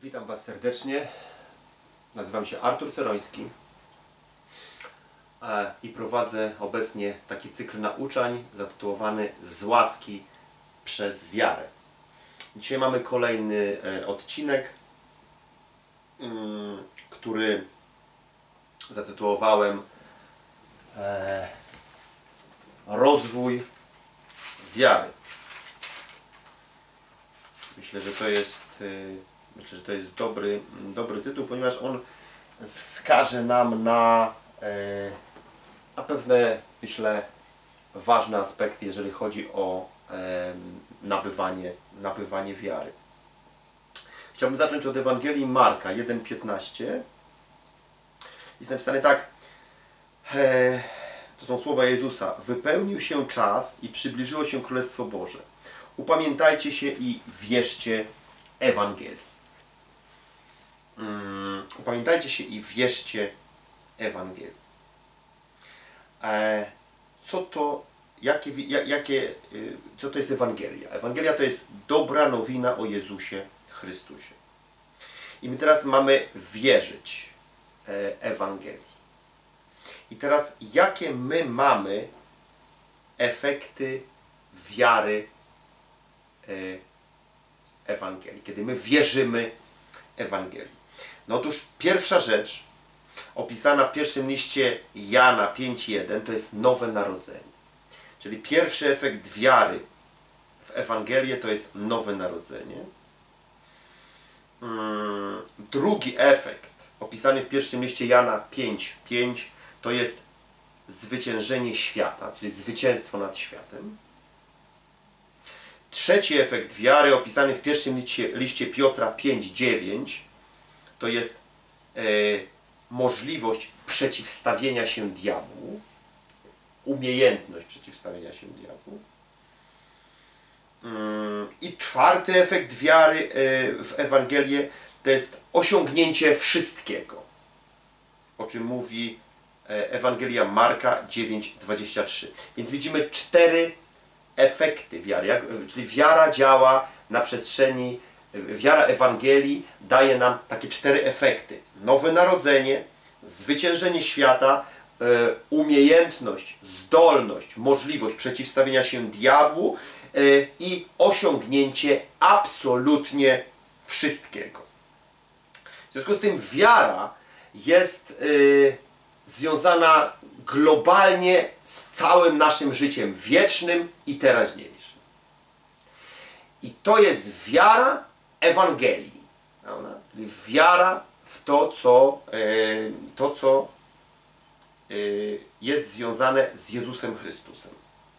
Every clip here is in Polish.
Witam Was serdecznie. Nazywam się Artur Ceroński i prowadzę obecnie taki cykl nauczań zatytułowany Z łaski przez wiarę. Dzisiaj mamy kolejny odcinek, który zatytułowałem Rozwój wiary. Myślę, że to jest dobry tytuł, ponieważ on wskaże nam na pewne, myślę, ważne aspekty, jeżeli chodzi o nabywanie wiary. Chciałbym zacząć od Ewangelii Marka 1,15. Jest napisane tak. To są słowa Jezusa. Wypełnił się czas i przybliżyło się Królestwo Boże. Upamiętajcie się i wierzcie Ewangelii. Upamiętajcie się i wierzcie Ewangelii. Co to jest Ewangelia? Ewangelia to jest dobra nowina o Jezusie Chrystusie. I my teraz mamy wierzyć Ewangelii. I teraz jakie my mamy efekty wiary Ewangelii, kiedy my wierzymy Ewangelii? No otóż pierwsza rzecz opisana w pierwszym liście Jana 5,1 to jest nowe narodzenie. Czyli pierwszy efekt wiary w Ewangelię to jest nowe narodzenie. Drugi efekt opisany w pierwszym liście Jana 5,5 to jest zwyciężenie świata, czyli zwycięstwo nad światem. Trzeci efekt wiary opisany w pierwszym liście Piotra 5,9 to jest możliwość przeciwstawienia się diabłu, umiejętność przeciwstawienia się diabłu. I czwarty efekt wiary w Ewangelię to jest osiągnięcie wszystkiego, o czym mówi Ewangelia Marka 9,23. Więc widzimy 4 efekty wiary, czyli wiara działa na przestrzeni, wiara Ewangelii daje nam takie 4 efekty. Nowe narodzenie, zwyciężenie świata, umiejętność, zdolność, możliwość przeciwstawienia się diabłu i osiągnięcie absolutnie wszystkiego. W związku z tym wiara jest związana globalnie z całym naszym życiem wiecznym i teraźniejszym. I to jest wiara Ewangelii. Prawda? Czyli wiara w to, co jest związane z Jezusem Chrystusem.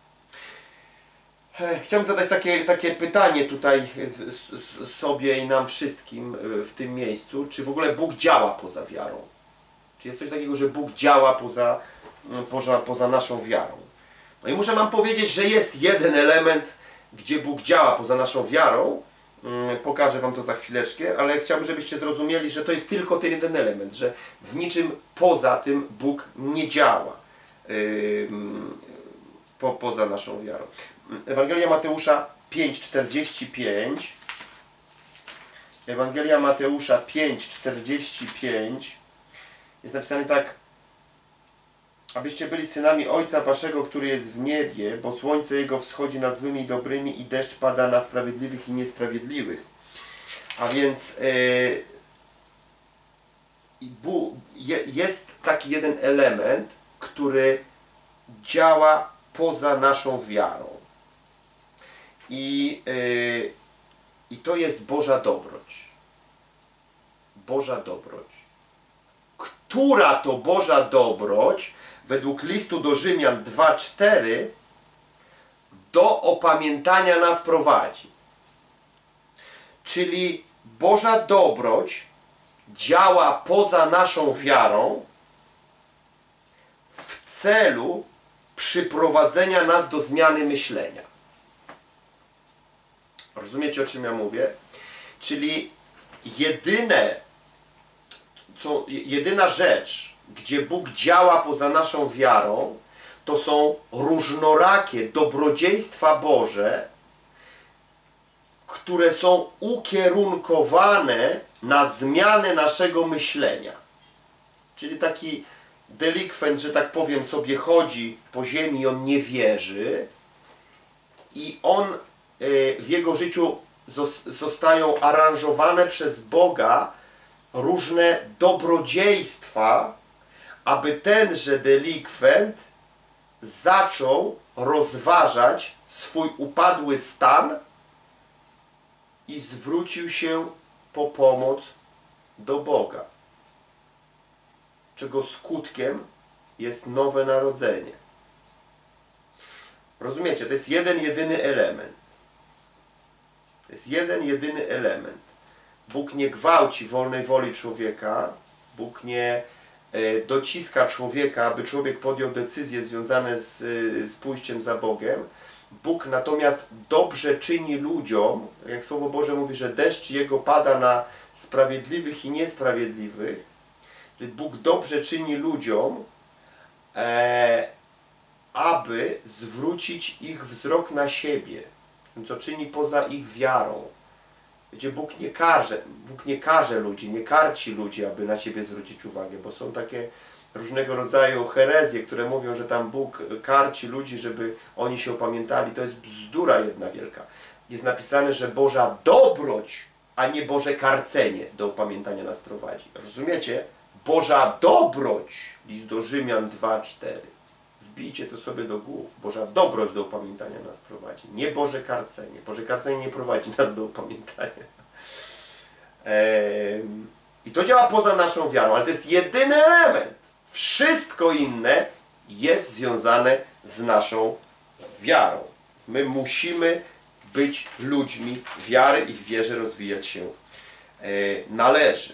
Chciałbym zadać takie pytanie tutaj sobie i nam wszystkim w tym miejscu. Czy w ogóle Bóg działa poza wiarą? Czy jest coś takiego, że Bóg działa poza naszą wiarą? No i muszę wam powiedzieć, że jest jeden element, gdzie Bóg działa poza naszą wiarą. Pokażę wam to za chwileczkę, ale chciałbym, żebyście zrozumieli, że to jest tylko ten jeden element, że w niczym poza tym Bóg nie działa poza naszą wiarą. Ewangelia Mateusza 5,45. Ewangelia Mateusza 5,45 jest napisane tak. Abyście byli synami Ojca Waszego, który jest w niebie, bo słońce Jego wschodzi nad złymi i dobrymi i deszcz pada na sprawiedliwych i niesprawiedliwych. A więc jest taki jeden element, który działa poza naszą wiarą. I to jest Boża dobroć. Boża dobroć. Która to Boża dobroć według listu do Rzymian 2,4 do opamiętania nas prowadzi. Czyli Boża dobroć działa poza naszą wiarą w celu przyprowadzenia nas do zmiany myślenia. Rozumiecie, o czym ja mówię? Czyli jedyna rzecz, gdzie Bóg działa poza naszą wiarą, to są różnorakie dobrodziejstwa Boże, które są ukierunkowane na zmianę naszego myślenia. Czyli taki delikwent, że tak powiem, sobie chodzi po ziemi i on nie wierzy i on w jego życiu zostają aranżowane przez Boga różne dobrodziejstwa, aby tenże delikwent zaczął rozważać swój upadły stan i zwrócił się po pomoc do Boga, czego skutkiem jest nowe narodzenie. Rozumiecie? To jest jeden, jedyny element. To jest jeden, jedyny element. Bóg nie gwałci wolnej woli człowieka. Bóg nie dociska człowieka, aby człowiek podjął decyzje związane z pójściem za Bogiem. Bóg natomiast dobrze czyni ludziom, jak Słowo Boże mówi, że deszcz Jego pada na sprawiedliwych i niesprawiedliwych. Bóg dobrze czyni ludziom, aby zwrócić ich wzrok na siebie, co czyni poza ich wiarą. Wiecie, Bóg nie karze ludzi, nie karci ludzi, aby na siebie zwrócić uwagę, bo są takie różnego rodzaju herezje, które mówią, że tam Bóg karci ludzi, żeby oni się opamiętali. To jest bzdura jedna wielka. Jest napisane, że Boża dobroć, a nie Boże karcenie do opamiętania nas prowadzi. Rozumiecie? Boża dobroć, list do Rzymian 2:4. Wbijcie to sobie do głów. Boża dobroć do opamiętania nas prowadzi. Nie Boże karcenie. Boże karcenie nie prowadzi nas do opamiętania. I to działa poza naszą wiarą, ale to jest jedyny element. Wszystko inne jest związane z naszą wiarą. Więc my musimy być ludźmi wiary i w wierze rozwijać się należy.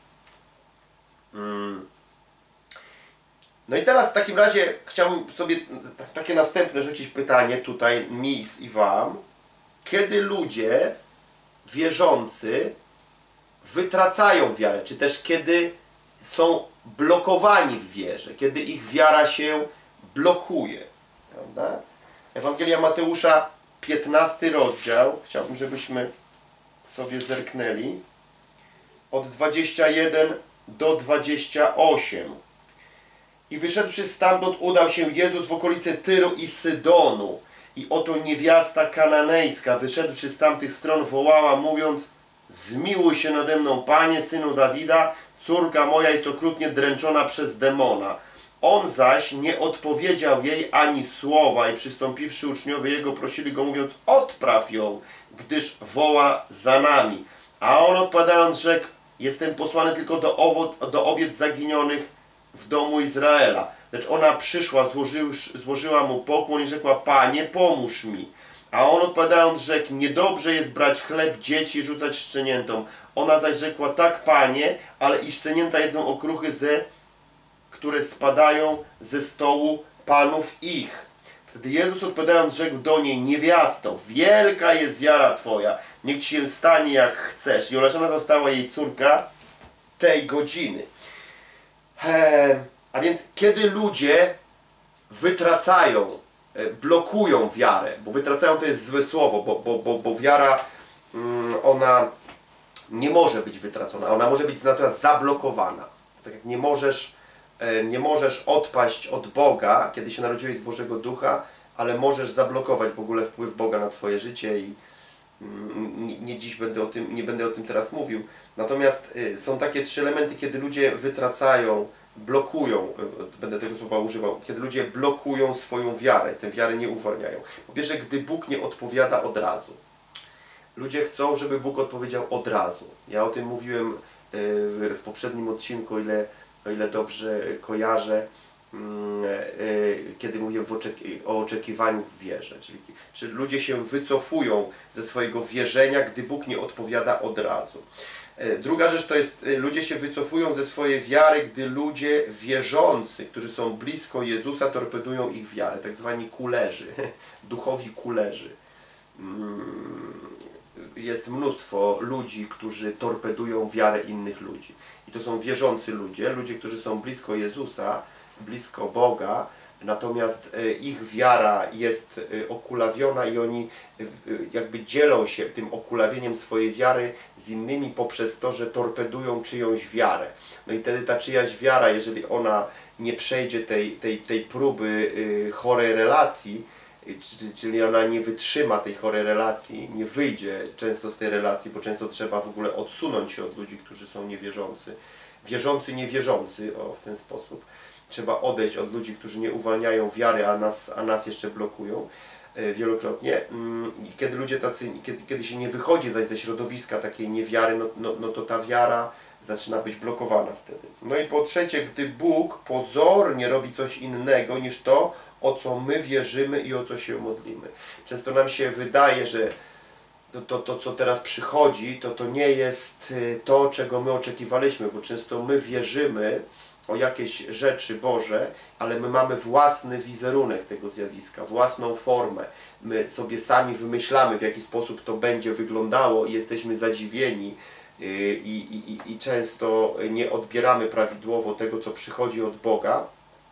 No i teraz w takim razie chciałbym sobie takie następne rzucić pytanie tutaj mi i wam. Kiedy ludzie wierzący wytracają wiarę, czy też kiedy są blokowani w wierze, kiedy ich wiara się blokuje. Prawda? Ewangelia Mateusza, 15 rozdział. Chciałbym, żebyśmy sobie zerknęli. Od 21 do 28. I wyszedłszy stamtąd, udał się Jezus w okolice Tyru i Sydonu. I oto niewiasta kananejska, wyszedłszy z tamtych stron, wołała, mówiąc: zmiłuj się nade mną, Panie, Synu Dawida, córka moja jest okrutnie dręczona przez demona. On zaś nie odpowiedział jej ani słowa i przystąpiwszy uczniowie Jego prosili Go, mówiąc: odpraw ją, gdyż woła za nami. A on odpowiadając rzekł: jestem posłany tylko do owiec zaginionych w domu Izraela. Lecz ona przyszła, złożyła mu pokłon i rzekła: Panie, pomóż mi. A on odpowiadając rzekł: niedobrze jest brać chleb dzieci i rzucać szczeniętom. Ona zaś rzekła: tak, Panie, ale i szczenięta jedzą okruchy, które spadają ze stołu panów ich. Wtedy Jezus odpowiadając rzekł do niej: niewiasto, wielka jest wiara Twoja, niech Ci się stanie jak chcesz. I uleczona została jej córka tej godziny. A więc kiedy ludzie wytracają, blokują wiarę, bo wytracają to jest złe słowo, bo wiara, ona nie może być wytracona, ona może być natomiast zablokowana. Tak jak nie możesz odpaść od Boga, kiedy się narodziłeś z Bożego Ducha, ale możesz zablokować w ogóle wpływ Boga na Twoje życie i nie będę o tym teraz mówił. Natomiast są takie 3 elementy, kiedy ludzie wytracają, blokują, będę tego słowa używał, kiedy ludzie blokują swoją wiarę, tę wiarę nie uwalniają. Po pierwsze, gdy Bóg nie odpowiada od razu. Ludzie chcą, żeby Bóg odpowiedział od razu. Ja o tym mówiłem w poprzednim odcinku, o ile dobrze kojarzę, kiedy mówiłem o oczekiwaniu w wierze. Czyli ludzie się wycofują ze swojego wierzenia, gdy Bóg nie odpowiada od razu. Druga rzecz to jest, ludzie się wycofują ze swojej wiary, gdy ludzie wierzący, którzy są blisko Jezusa, torpedują ich wiarę, tak zwani kulerzy, duchowi kulerzy. Jest mnóstwo ludzi, którzy torpedują wiarę innych ludzi. I to są wierzący ludzie, którzy są blisko Jezusa, blisko Boga, natomiast ich wiara jest okulawiona i oni jakby dzielą się tym okulawieniem swojej wiary z innymi poprzez to, że torpedują czyjąś wiarę. No i wtedy ta czyjaś wiara, jeżeli ona nie przejdzie tej próby chorej relacji, czyli ona nie wytrzyma tej chorej relacji, nie wyjdzie często z tej relacji, bo często trzeba w ogóle odsunąć się od ludzi, którzy są niewierzący. Wierzący, niewierzący, o, w ten sposób. Trzeba odejść od ludzi, którzy nie uwalniają wiary, a nas jeszcze blokują wielokrotnie. I kiedy ludzie tacy, kiedy się nie wychodzi zaś ze środowiska takiej niewiary, no to ta wiara zaczyna być blokowana wtedy. No i po trzecie, gdy Bóg pozornie robi coś innego niż to, o co my wierzymy i o co się modlimy. Często nam się wydaje, że to co teraz przychodzi, to nie jest to, czego my oczekiwaliśmy, bo często my wierzymy o jakieś rzeczy Boże, ale my mamy własny wizerunek tego zjawiska, własną formę. My sobie sami wymyślamy, w jaki sposób to będzie wyglądało i jesteśmy zadziwieni i często nie odbieramy prawidłowo tego, co przychodzi od Boga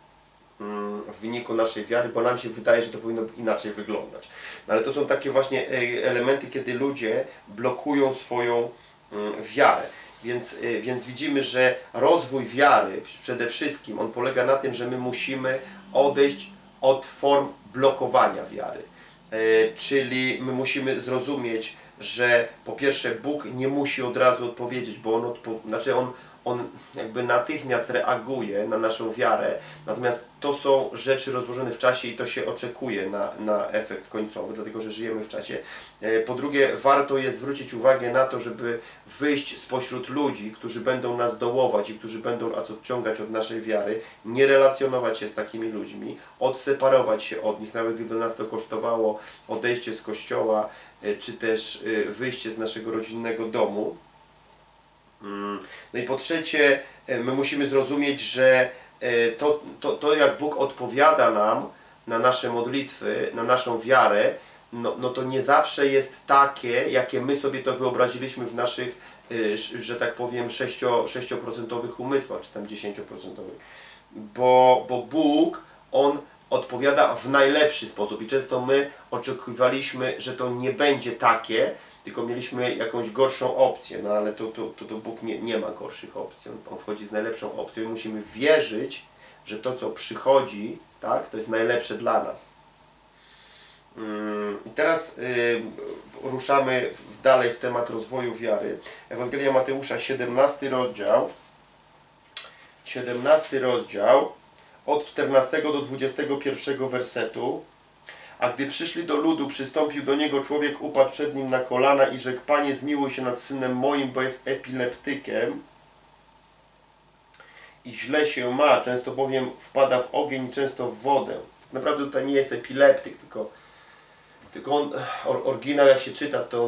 w wyniku naszej wiary, bo nam się wydaje, że to powinno inaczej wyglądać. No ale to są takie właśnie elementy, kiedy ludzie blokują swoją wiarę. Więc widzimy, że rozwój wiary przede wszystkim, on polega na tym, że my musimy odejść od form blokowania wiary. Czyli my musimy zrozumieć, że po pierwsze Bóg nie musi od razu odpowiedzieć, bo on jakby natychmiast reaguje na naszą wiarę, natomiast to są rzeczy rozłożone w czasie i to się oczekuje na efekt końcowy, dlatego że żyjemy w czasie. Po drugie, warto jest zwrócić uwagę na to, żeby wyjść spośród ludzi, którzy będą nas dołować i którzy będą nas odciągać od naszej wiary, nie relacjonować się z takimi ludźmi, odseparować się od nich, nawet gdyby nas to kosztowało odejście z kościoła, czy też wyjście z naszego rodzinnego domu. No i po trzecie, my musimy zrozumieć, że to jak Bóg odpowiada nam na nasze modlitwy, na naszą wiarę, no to nie zawsze jest takie, jakie my sobie to wyobraziliśmy w naszych, że tak powiem, 6% umysłach, czy tam 10%. Bo Bóg, On odpowiada w najlepszy sposób i często my oczekiwaliśmy, że to nie będzie takie, tylko mieliśmy jakąś gorszą opcję, no ale to Bóg nie ma gorszych opcji, On wchodzi z najlepszą opcją i musimy wierzyć, że to co przychodzi, tak, to jest najlepsze dla nas. I teraz ruszamy dalej w temat rozwoju wiary. Ewangelia Mateusza, 17 rozdział, od 14 do 21 wersetu. A gdy przyszli do ludu, przystąpił do niego człowiek, upadł przed nim na kolana i rzekł: Panie, zmiłuj się nad synem moim, bo jest epileptykiem i źle się ma, często bowiem wpada w ogień i często w wodę. Tak naprawdę tutaj nie jest epileptyk, tylko on, oryginał jak się czyta, to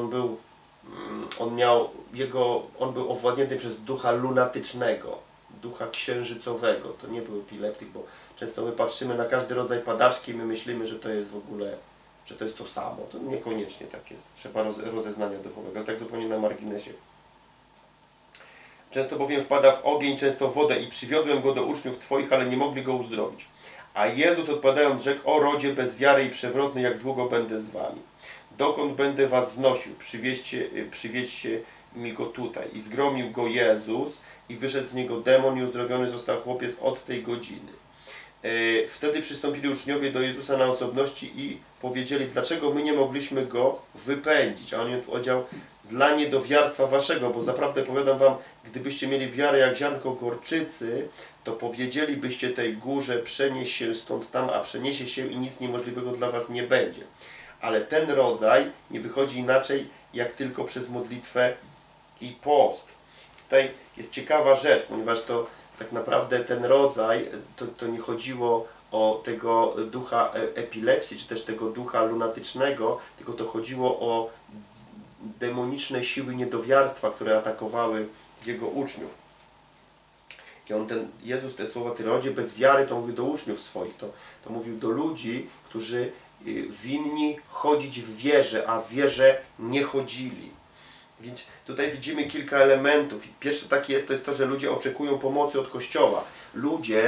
on był owładnięty przez ducha lunatycznego, ducha księżycowego. To nie był epileptyk, bo często my patrzymy na każdy rodzaj padaczki i my myślimy, że to jest w ogóle, że to jest to samo. To niekoniecznie tak jest. Trzeba rozeznania duchowego, ale tak zupełnie na marginesie. Często bowiem wpada w ogień, często w wodę i przywiodłem go do uczniów Twoich, ale nie mogli go uzdrowić. A Jezus odpowiadając rzekł: O rodzie bez wiary i przewrotny, jak długo będę z wami? Dokąd będę was znosił? Przywieźcie mi go tutaj. I zgromił go Jezus i wyszedł z niego demon i uzdrowiony został chłopiec od tej godziny. Wtedy przystąpili uczniowie do Jezusa na osobności i powiedzieli: dlaczego my nie mogliśmy go wypędzić? A on odpowiedział: dla niedowiarstwa waszego, bo zaprawdę powiadam wam, gdybyście mieli wiarę jak ziarnko gorczycy, to powiedzielibyście tej górze: przenieś się stąd tam, a przeniesie się i nic niemożliwego dla was nie będzie. Ale ten rodzaj nie wychodzi inaczej, jak tylko przez modlitwę i post. Tutaj jest ciekawa rzecz, ponieważ to tak naprawdę ten rodzaj, to nie chodziło o tego ducha epilepsji, czy też tego ducha lunatycznego, tylko to chodziło o demoniczne siły niedowiarstwa, które atakowały jego uczniów. I Jezus te słowa: ty rodzie bez wiary, to mówił do uczniów swoich, to mówił do ludzi, którzy winni chodzić w wierze, a w wierze nie chodzili. Więc tutaj widzimy kilka elementów. Pierwszy taki to jest to, że ludzie oczekują pomocy od Kościoła. Ludzie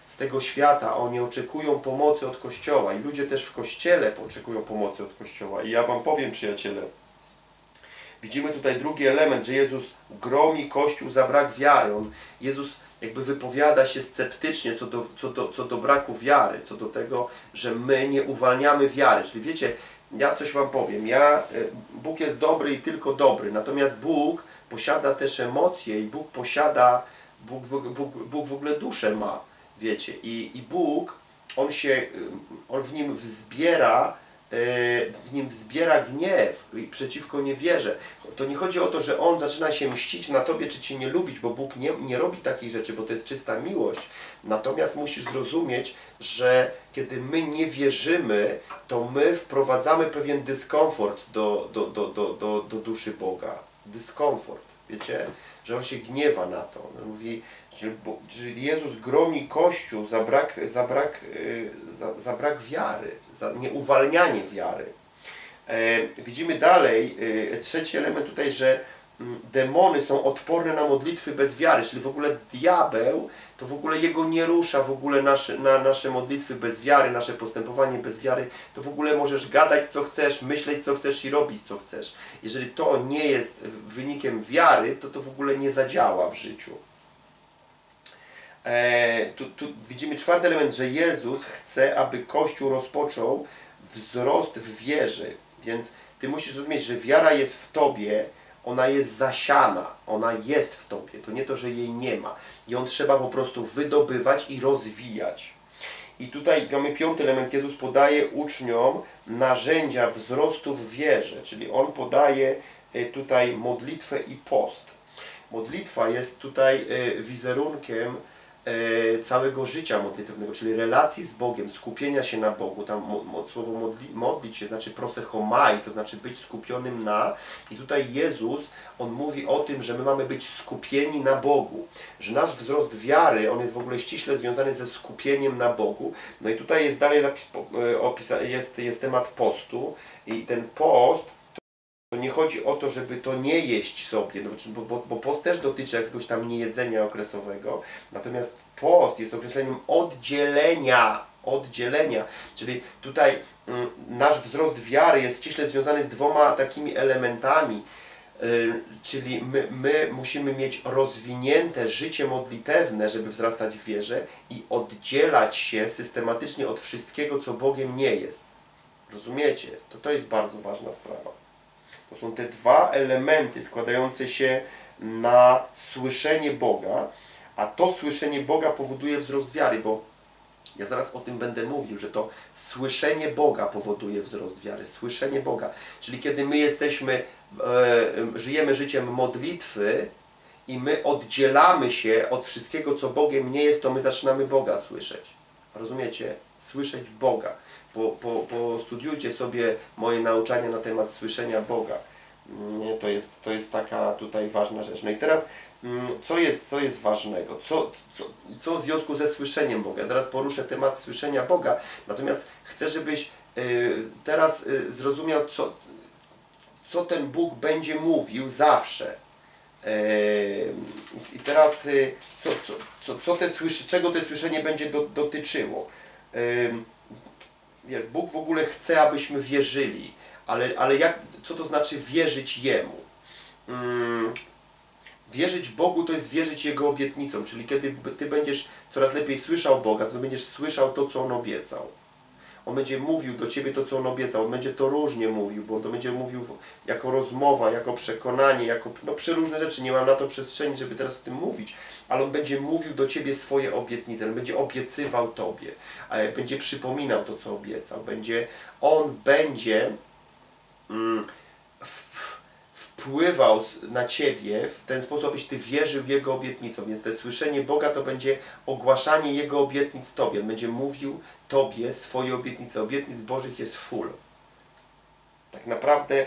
z tego świata, oni oczekują pomocy od Kościoła i ludzie też w Kościele oczekują pomocy od Kościoła. I ja wam powiem, przyjaciele, widzimy tutaj drugi element, że Jezus gromi Kościół za brak wiary. Jezus jakby wypowiada się sceptycznie co do braku wiary, co do tego, że my nie uwalniamy wiary. Czyli wiecie, ja coś wam powiem, Bóg jest dobry i tylko dobry, natomiast Bóg posiada też emocje i Bóg posiada, Bóg w ogóle duszę ma, wiecie, i Bóg, On w nim wzbiera gniew przeciwko niewierze. To nie chodzi o to, że On zaczyna się mścić na tobie, czy cię nie lubić, bo Bóg nie robi takich rzeczy, bo to jest czysta miłość. Natomiast musisz zrozumieć, że kiedy my nie wierzymy, to my wprowadzamy pewien dyskomfort do duszy Boga. Dyskomfort, wiecie? Że On się gniewa na to. On mówi, że Jezus gromi Kościół za brak wiary, za nieuwalnianie wiary. Widzimy dalej, trzeci element tutaj, że demony są odporne na modlitwy bez wiary, czyli w ogóle diabeł, to w ogóle jego nie rusza w ogóle na nasze modlitwy bez wiary, nasze postępowanie bez wiary, to w ogóle możesz gadać co chcesz, myśleć co chcesz i robić co chcesz. Jeżeli to nie jest wynikiem wiary, to w ogóle nie zadziała w życiu. Tu widzimy czwarty element, że Jezus chce, aby Kościół rozpoczął wzrost w wierze. Więc ty musisz zrozumieć, że wiara jest w tobie, ona jest zasiana, ona jest w tobie. To nie to, że jej nie ma. Ją trzeba po prostu wydobywać i rozwijać. I tutaj mamy piąty element. Jezus podaje uczniom narzędzia wzrostu w wierze, czyli On podaje tutaj modlitwę i post. Modlitwa jest tutaj wizerunkiem całego życia modlitewnego, czyli relacji z Bogiem, skupienia się na Bogu. Tam słowo modlić się znaczy prosechomai, to znaczy być skupionym na. I tutaj Jezus, On mówi o tym, że my mamy być skupieni na Bogu. Że nasz wzrost wiary, on jest w ogóle ściśle związany ze skupieniem na Bogu. No i tutaj jest dalej jest temat postu. I ten post, to nie chodzi o to, żeby to nie jeść sobie, bo post też dotyczy jakiegoś tam niejedzenia okresowego, natomiast post jest określeniem oddzielenia, czyli tutaj nasz wzrost wiary jest ściśle związany z dwoma takimi elementami, czyli my musimy mieć rozwinięte życie modlitewne, żeby wzrastać w wierze i oddzielać się systematycznie od wszystkiego, co Bogiem nie jest. Rozumiecie? To jest bardzo ważna sprawa. To są te dwa elementy składające się na słyszenie Boga, a to słyszenie Boga powoduje wzrost wiary, bo ja zaraz o tym będę mówił, że to słyszenie Boga powoduje wzrost wiary. Słyszenie Boga. Czyli kiedy my żyjemy życiem modlitwy i my oddzielamy się od wszystkiego, co Bogiem nie jest, to my zaczynamy Boga słyszeć. Rozumiecie? Słyszeć Boga. Postudiujcie sobie moje nauczania na temat słyszenia Boga. To jest taka tutaj ważna rzecz. No i teraz, co jest ważnego? Co w związku ze słyszeniem Boga? Zaraz poruszę temat słyszenia Boga, natomiast chcę, żebyś teraz zrozumiał, co ten Bóg będzie mówił zawsze. I teraz, czego to słyszenie będzie dotyczyło? Bóg w ogóle chce, abyśmy wierzyli, ale co to znaczy wierzyć Jemu? Wierzyć Bogu to jest wierzyć Jego obietnicom, czyli kiedy Ty będziesz coraz lepiej słyszał Boga, to będziesz słyszał to, co On obiecał. On będzie mówił do Ciebie to, co On obiecał. On będzie to różnie mówił, bo on to będzie mówił jako rozmowa, jako przekonanie, jako przeróżne rzeczy. Nie mam na to przestrzeni, żeby teraz o tym mówić, ale On będzie mówił do Ciebie swoje obietnice. On będzie obiecywał Tobie, będzie przypominał to, co obiecał. On będzie wpływał na Ciebie w ten sposób, abyś Ty wierzył Jego obietnicom. Więc to słyszenie Boga to będzie ogłaszanie Jego obietnic Tobie. On będzie mówił Tobie swoje obietnice. Obietnic Bożych jest full. Tak naprawdę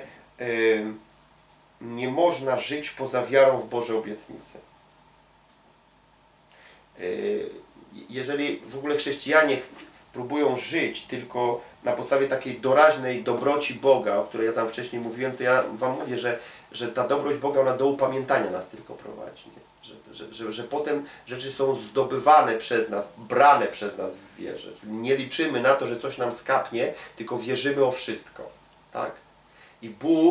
nie można żyć poza wiarą w Boże obietnice. Jeżeli w ogóle chrześcijanie próbują żyć tylko na podstawie takiej doraźnej dobroci Boga, o której ja tam wcześniej mówiłem, to ja Wam mówię, że ta dobroć Boga, ona do upamiętania nas tylko prowadzi. Nie? Że potem rzeczy są zdobywane przez nas, brane przez nas w wierze. Czyli nie liczymy na to, że coś nam skapnie, tylko wierzymy o wszystko. Tak? I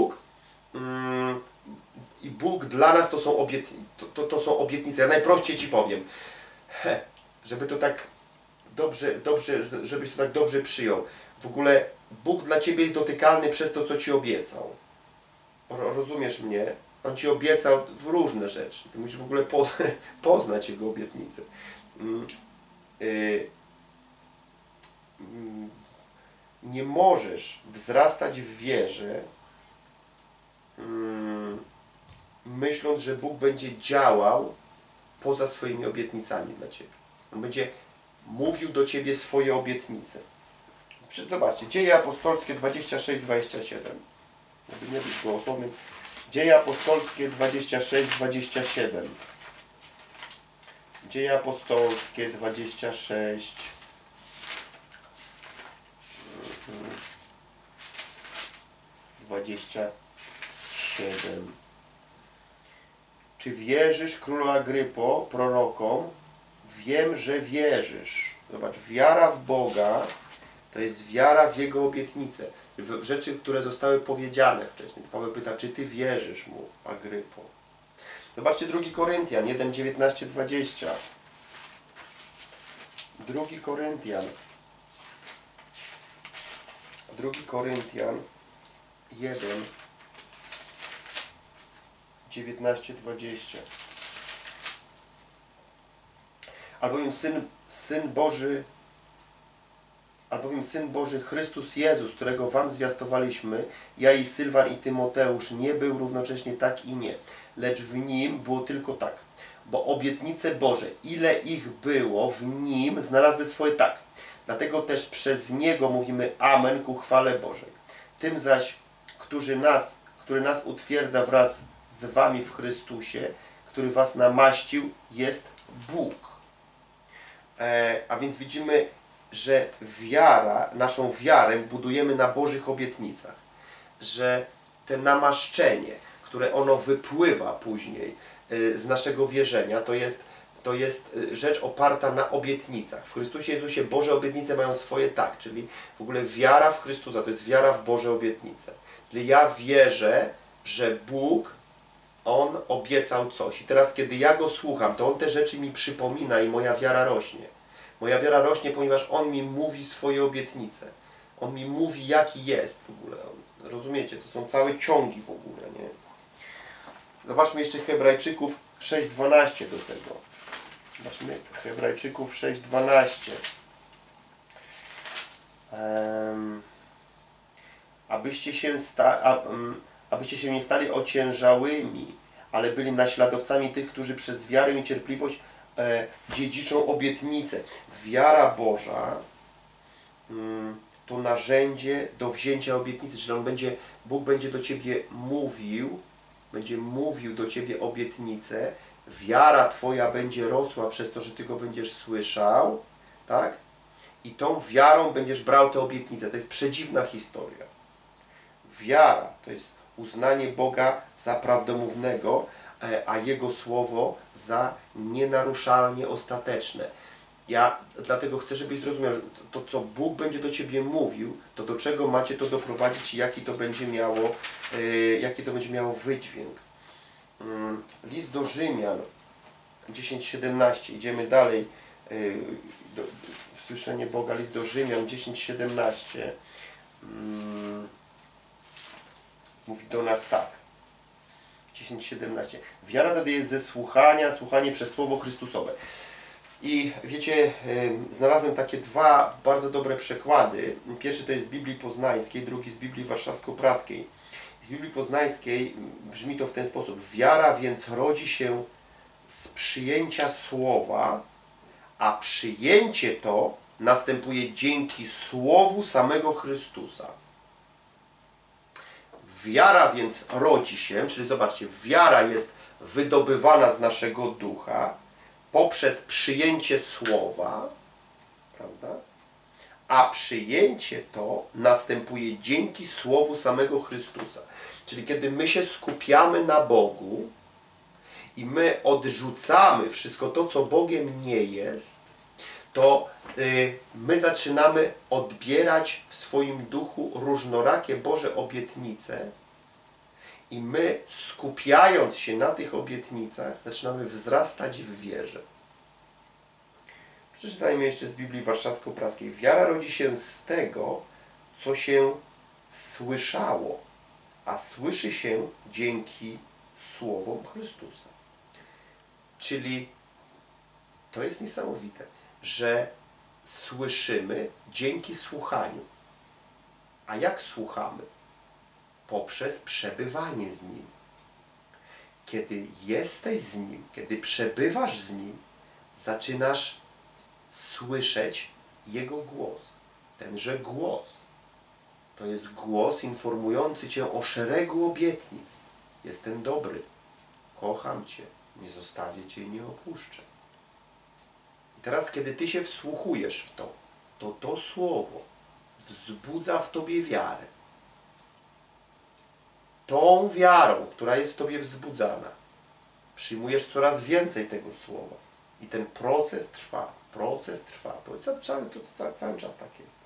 Bóg dla nas to są obietnice. Ja najprościej Ci powiem, żeby to tak żebyś to tak dobrze przyjął. W ogóle Bóg dla Ciebie jest dotykalny przez to, co Ci obiecał. Rozumiesz mnie? On Ci obiecał w różne rzeczy. Ty musisz w ogóle poznać Jego obietnice. Nie możesz wzrastać w wierze, myśląc, że Bóg będzie działał poza swoimi obietnicami dla Ciebie. On będzie mówił do Ciebie swoje obietnice. Zobaczcie, Dzieje Apostolskie 26-27. Żeby nie być gołosłownym. Dzieje Apostolskie 26-27. Dzieje Apostolskie 26. 27. Czy wierzysz, królu Agrypo, prorokom? Wiem, że wierzysz. Zobacz, wiara w Boga to jest wiara w Jego obietnice. W rzeczy, które zostały powiedziane wcześniej. Paweł pyta, czy Ty wierzysz Mu, Agrypo? Zobaczcie 2 Koryntian 1, 19, 20. 2 Koryntian 1, 19, 20. Albowiem Syn Boży Chrystus Jezus, którego Wam zwiastowaliśmy, ja i Sylwan i Tymoteusz, nie był równocześnie tak i nie, lecz w Nim było tylko tak. Bo obietnice Boże, ile ich było w Nim, znalazły swoje tak. Dlatego też przez Niego mówimy Amen ku chwale Bożej. Tym zaś, który nas utwierdza wraz z Wami w Chrystusie, który Was namaścił, jest Bóg. A więc widzimy, że naszą wiarę budujemy na Bożych obietnicach. Że te namaszczenie, które ono wypływa później z naszego wierzenia, to jest rzecz oparta na obietnicach. W Chrystusie Jezusie Boże obietnice mają swoje tak, czyli w ogóle wiara w Chrystusa to jest wiara w Boże obietnice. Czyli ja wierzę, że Bóg, On obiecał coś. I teraz, kiedy ja Go słucham, to On te rzeczy mi przypomina i moja wiara rośnie. Moja wiara rośnie, ponieważ On mi mówi swoje obietnice. On mi mówi, jaki jest w ogóle. Rozumiecie? To są całe ciągi w ogóle, nie? Zobaczmy jeszcze Hebrajczyków 6:12 do tego. Zobaczmy Hebrajczyków 6:12. Abyście się nie stali ociężałymi, ale byli naśladowcami tych, którzy przez wiarę i cierpliwość dziedziczą obietnicę. Wiara Boża to narzędzie do wzięcia obietnicy, czyli Bóg będzie do Ciebie mówił do Ciebie obietnicę, wiara Twoja będzie rosła przez to, że Ty Go będziesz słyszał, tak? I tą wiarą będziesz brał te obietnice. To jest przedziwna historia. Wiara to jest uznanie Boga za prawdomównego, a Jego Słowo za nienaruszalnie ostateczne. Ja dlatego chcę, żebyś zrozumiał, że to, co Bóg będzie do Ciebie mówił, to do czego macie to doprowadzić i jaki to będzie miało wydźwięk. List do Rzymian 10:17. Idziemy dalej. Słyszenie Boga, list do Rzymian 10:17. Mówi do nas tak. 10:17. Wiara wtedy jest ze słuchanie przez Słowo Chrystusowe. I wiecie, znalazłem takie dwa bardzo dobre przekłady. Pierwszy to jest z Biblii Poznańskiej, drugi z Biblii Warszawsko-Praskiej. Z Biblii Poznańskiej brzmi to w ten sposób. Wiara więc rodzi się z przyjęcia Słowa, a przyjęcie to następuje dzięki Słowu samego Chrystusa. Wiara więc rodzi się, czyli zobaczcie, wiara jest wydobywana z naszego ducha poprzez przyjęcie Słowa, prawda? A przyjęcie to następuje dzięki Słowu samego Chrystusa. Czyli kiedy my się skupiamy na Bogu i my odrzucamy wszystko to, co Bogiem nie jest, to my zaczynamy odbierać w swoim duchu różnorakie Boże obietnice i my, skupiając się na tych obietnicach, zaczynamy wzrastać w wierze. Przeczytajmy jeszcze z Biblii Warszawsko-Praskiej. Wiara rodzi się z tego, co się słyszało, a słyszy się dzięki słowom Chrystusa. Czyli to jest niesamowite, że słyszymy dzięki słuchaniu. A jak słuchamy? Poprzez przebywanie z Nim. Kiedy jesteś z Nim, kiedy przebywasz z Nim, zaczynasz słyszeć Jego głos. Tenże głos to jest głos informujący Cię o szeregu obietnic. Jestem dobry, kocham Cię, nie zostawię Cię i nie opuszczę. I teraz, kiedy Ty się wsłuchujesz w to, to słowo wzbudza w Tobie wiarę. Tą wiarą, która jest w Tobie wzbudzana, przyjmujesz coraz więcej tego słowa. I ten proces trwa. Cały czas tak jest.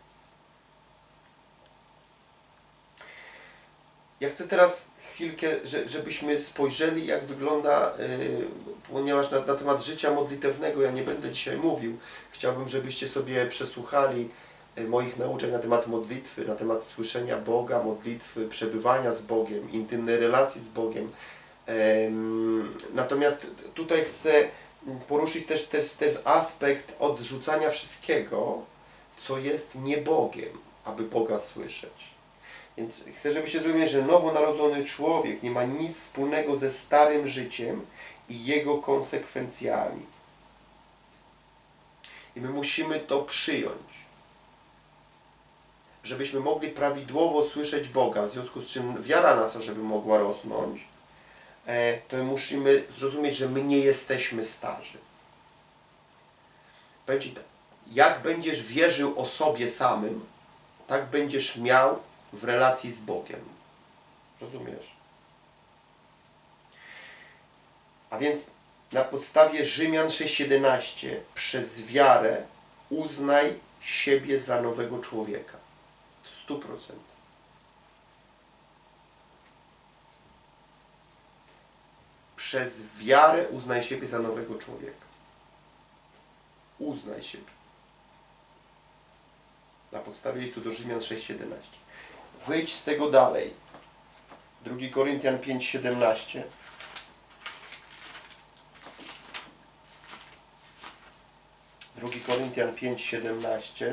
Ja chcę teraz chwilkę, żebyśmy spojrzeli, jak wygląda, ponieważ na temat życia modlitewnego ja nie będę dzisiaj mówił. Chciałbym, żebyście sobie przesłuchali moich nauczeń na temat modlitwy, na temat słyszenia Boga, modlitwy, przebywania z Bogiem, intymnej relacji z Bogiem. Natomiast tutaj chcę poruszyć też ten aspekt odrzucania wszystkiego, co jest nie Bogiem, aby Boga słyszeć. Więc chcę, żebyście zrozumieli, że nowonarodzony człowiek nie ma nic wspólnego ze starym życiem i jego konsekwencjami. I my musimy to przyjąć. Żebyśmy mogli prawidłowo słyszeć Boga, w związku z czym wiara nasza, żeby mogła rosnąć, to musimy zrozumieć, że my nie jesteśmy starzy. Powiem Ci tak, jak będziesz wierzył o sobie samym, tak będziesz miał w relacji z Bogiem. Rozumiesz? A więc na podstawie Rzymian 6:11 przez wiarę uznaj siebie za nowego człowieka. W 100%. Przez wiarę uznaj siebie za nowego człowieka. Uznaj siebie. Na podstawie listu do Rzymian 6:11. Wyjdź z tego dalej. 2 Koryntian 5:17. Drugi Koryntian 5:17.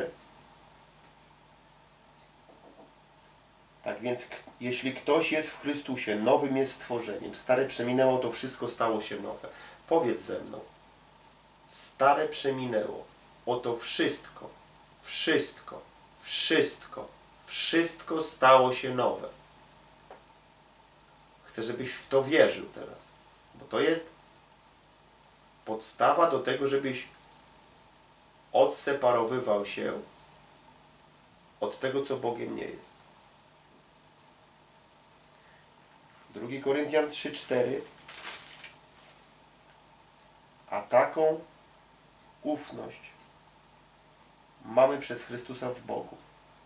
Tak więc, jeśli ktoś jest w Chrystusie, nowym jest stworzeniem. Stare przeminęło, to wszystko stało się nowe. Powiedz ze mną. Stare przeminęło. Oto wszystko, wszystko stało się nowe. Chcę, żebyś w to wierzył teraz. Bo to jest podstawa do tego, żebyś odseparowywał się od tego, co Bogiem nie jest. 2 Koryntian 3:4. A taką ufność mamy przez Chrystusa w Bogu.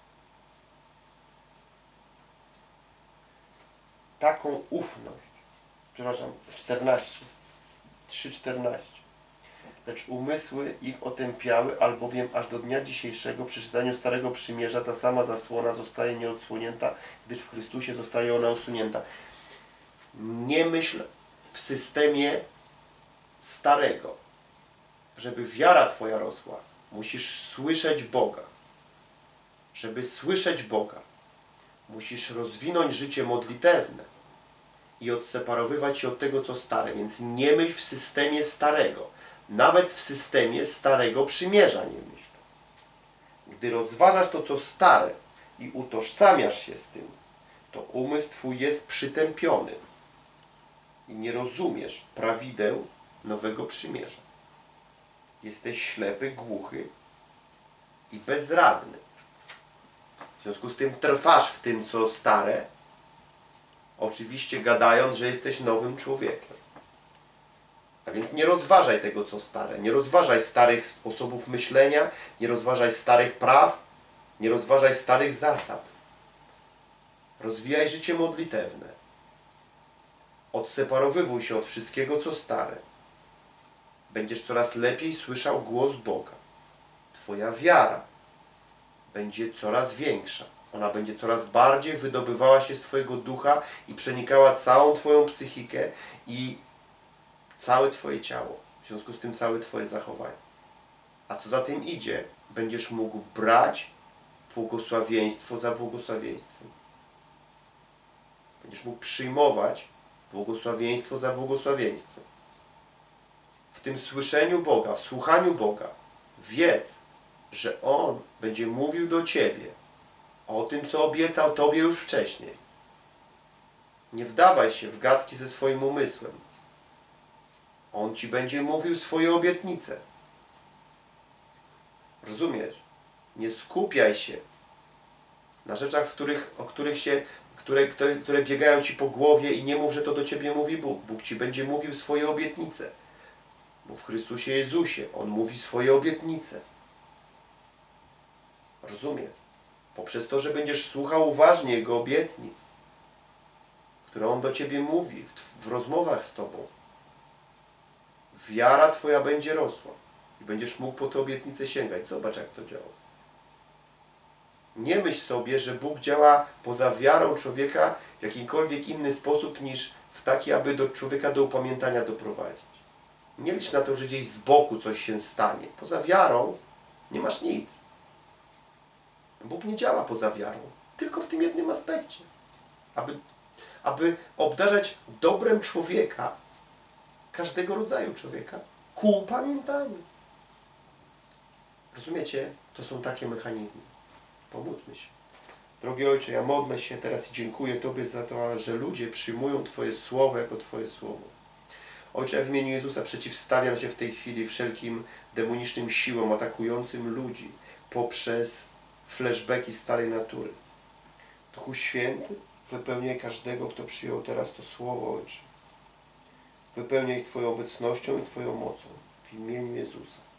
Taką ufność. Przepraszam, 14. 3:14. Lecz umysły ich otępiały, albowiem aż do dnia dzisiejszego przy czytaniu Starego Przymierza ta sama zasłona zostaje nieodsłonięta, gdyż w Chrystusie zostaje ona usunięta. Nie myśl w systemie starego. Żeby wiara Twoja rosła, musisz słyszeć Boga. Żeby słyszeć Boga, musisz rozwinąć życie modlitewne i odseparowywać się od tego, co stare. Więc nie myśl w systemie starego. Nawet w systemie Starego Przymierza nie myśl. Gdy rozważasz to, co stare i utożsamiasz się z tym, to umysł Twój jest przytępiony i nie rozumiesz prawideł Nowego Przymierza. Jesteś ślepy, głuchy i bezradny. W związku z tym trwasz w tym, co stare, oczywiście gadając, że jesteś nowym człowiekiem. A więc nie rozważaj tego, co stare. Nie rozważaj starych sposobów myślenia, nie rozważaj starych praw, nie rozważaj starych zasad. Rozwijaj życie modlitewne. Odseparowywuj się od wszystkiego, co stare. Będziesz coraz lepiej słyszał głos Boga. Twoja wiara będzie coraz większa. Ona będzie coraz bardziej wydobywała się z Twojego ducha i przenikała całą Twoją psychikę i całe Twoje ciało. W związku z tym całe Twoje zachowanie. A co za tym idzie, będziesz mógł brać błogosławieństwo za błogosławieństwem. Będziesz mógł przyjmować błogosławieństwo za błogosławieństwem. W tym słyszeniu Boga, w słuchaniu Boga, wiedz, że On będzie mówił do Ciebie o tym, co obiecał Tobie już wcześniej. Nie wdawaj się w gadki ze swoim umysłem. On Ci będzie mówił swoje obietnice. Rozumiesz? Nie skupiaj się na rzeczach, które biegają Ci po głowie i nie mów, że to do Ciebie mówi Bóg. Bóg Ci będzie mówił swoje obietnice. Bo w Chrystusie Jezusie On mówi swoje obietnice. Rozumiesz? Poprzez to, że będziesz słuchał uważnie Jego obietnic, które On do Ciebie mówi w rozmowach z Tobą, wiara Twoja będzie rosła i będziesz mógł po te obietnice sięgać. Zobacz, jak to działa. Nie myśl sobie, że Bóg działa poza wiarą człowieka w jakikolwiek inny sposób niż w taki, aby do człowieka do upamiętania doprowadzić. Nie licz na to, że gdzieś z boku coś się stanie. Poza wiarą nie masz nic. Bóg nie działa poza wiarą, tylko w tym jednym aspekcie. Aby obdarzać dobrem człowieka, każdego rodzaju człowieka, ku upamiętaniu. Rozumiecie? To są takie mechanizmy. Pomódlmy się. Drogi Ojcze, ja modlę się teraz i dziękuję Tobie za to, że ludzie przyjmują Twoje słowo jako Twoje słowo. Ojcze, w imieniu Jezusa przeciwstawiam się w tej chwili wszelkim demonicznym siłom atakującym ludzi poprzez flashbacki starej natury. Duchu Święty, wypełniaj każdego, kto przyjął teraz to słowo, Ojcze. Wypełniaj ich Twoją obecnością i Twoją mocą. W imieniu Jezusa.